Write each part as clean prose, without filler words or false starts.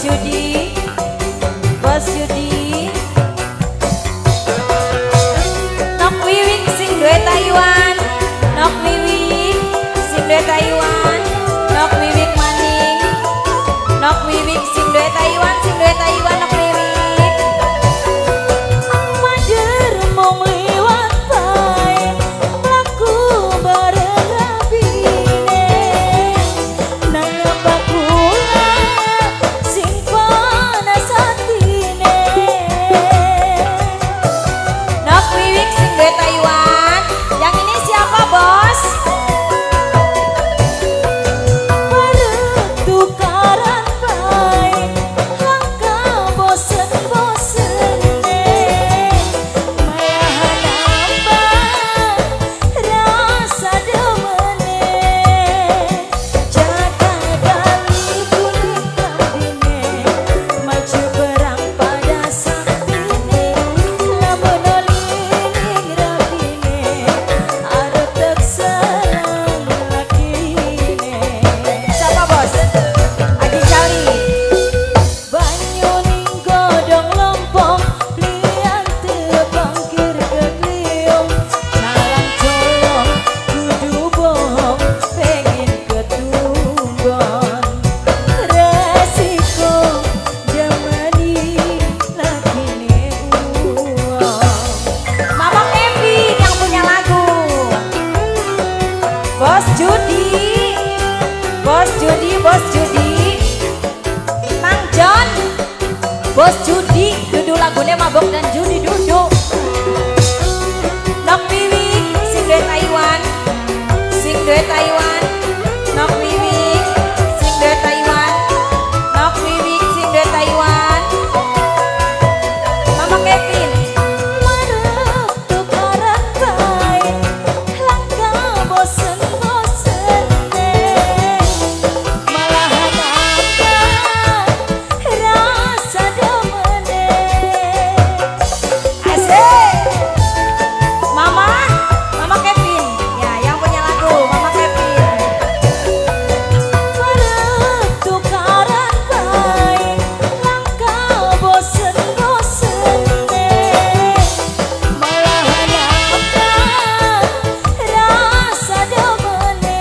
Judi, Bos Judi. Nok Wiwik sing duwe Taiwan, Nok Wiwik sing duwe Taiwan, Nok Wiwik maning, Nok Wiwik sing duwe Taiwan, Nok Wiwik. Mader mung liwat bae, mlaku bareng rabine, nang bakula sing panas atine. Nok Wiwik sing duwe Taiwan, yang ini siapa bos? Tukaran baik, langka bosen-bosen malahan nambah rasa demene. Jaga kali kulit kambine, maju perang pada saktine, lamun olining rabine, arep tek sarang lakine. Siapa bos? Aji Cali. Banyu ning godong lompong, lian tepangkir kekliung, nalang colong kudu bohong, pengen ketunggon. Resiko jamani lakine uang. Mama Kevin yang punya lagu. Bos Judi, Bos Judi, Bos Judi. Mang John, Bos Judi, duduk lagunya mabok dan judi duduk. Nok Wiwik, sing duwe Taiwan, sing duwe Taiwan. Nok Wiwik, sing duwe Taiwan, Nok Wiwik, sing duwe Taiwan. Mama Kevin. Marep tukaran bae, langka bosen-bosen malahan nambah rasa demene. Asik. Mama Kevin. Ya, yang punya lagu Mama Kevin. Marep tukaran bae, langka bosen-bosen malahan nambah rasa demene.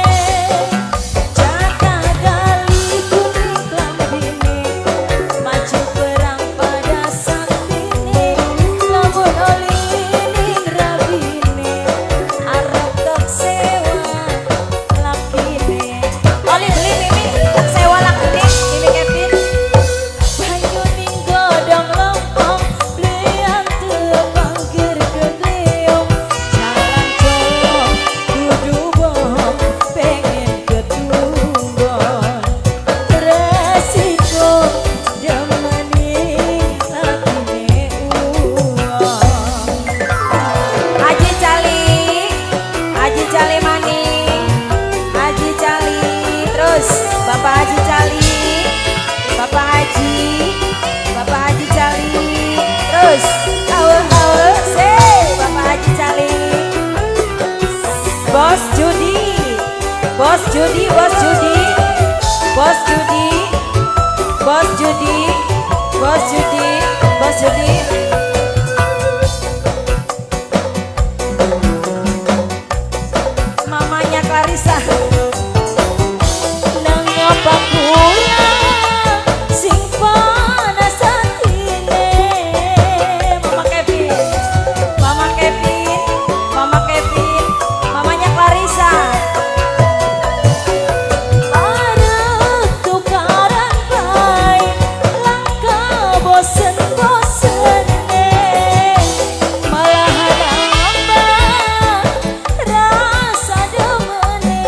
Jaga gali kuning lambine, maju perang pada saktine, lamun olining rabine, arep tek sewa lakine. Oli beli Mimi, tek sewa lakine, Mimi Kevin. Banyu ning godong lompong, lian tepangkir kekliung, jalan colong kudu bohong, pengen ketunggon. Resiko jamani lakine uang. Aji Cali, Aji Cali maning, Aji Cali. Terus Bapak Haji Cali, Bapak Haji, Bapak Haji Cali. Terus hawe-hawe se Bapak Haji Cali. Bos Judi, Bos Judi, Bos Judi, Bos Judi, Bos Judi, Bos Judi, Bos Judi. Mamanya Clarissa. Nang bakula sing panas atine. Mama Kevin, Mama Kevin, Mama Kevin, mamanya Clarissa. Arep tukaran bae, langka bosen-bosen malahan nambah rasa demene.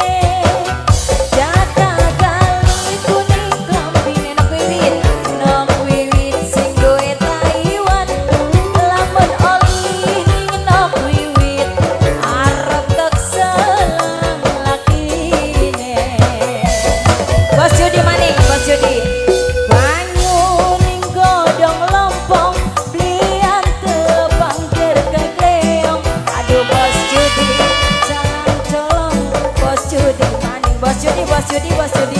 Jaga gali kuning lambine, Nok Wiwit, Nok Wiwit sing duwe Taiwan, lamun olining Nok Wiwit, arep tek selang lakine. Bos Judi maning, Bos Judi. Banyu ning godong lompong, blian tepangkir kekleong. Aduh Bos Judi, jalan colong. Bos Judi maning, Bos Judi, Bos Judi, Bos Judi.